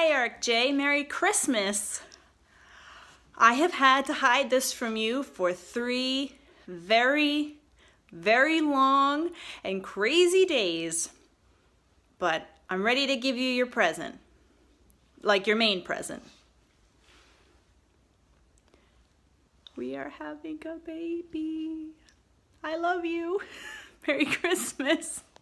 Hi, Eric J. Merry Christmas. I have had to hide this from you for 3 very, very long and crazy days, but I'm ready to give you your present, like your main present. We are having a baby. I love you. Merry Christmas.